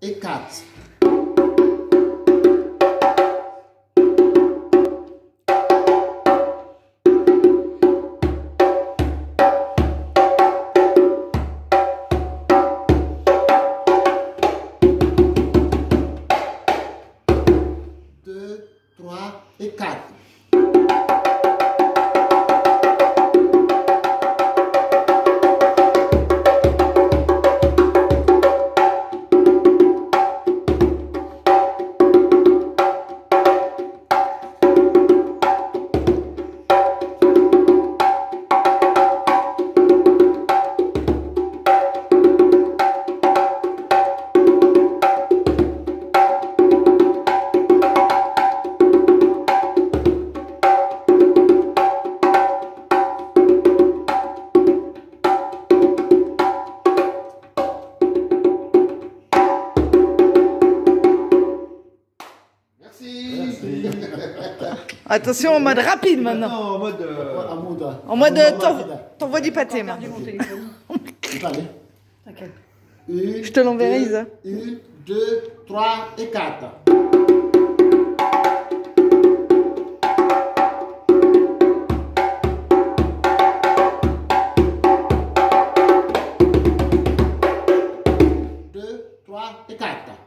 et 4. 2, 3 et 4. Attention, en mode rapide maintenant. Non, En mode t'envoies du pâté maintenant. T'inquiète. Je te l'enverrai, Isa. 1, 2, 3 et 4. 2, 3 et 4.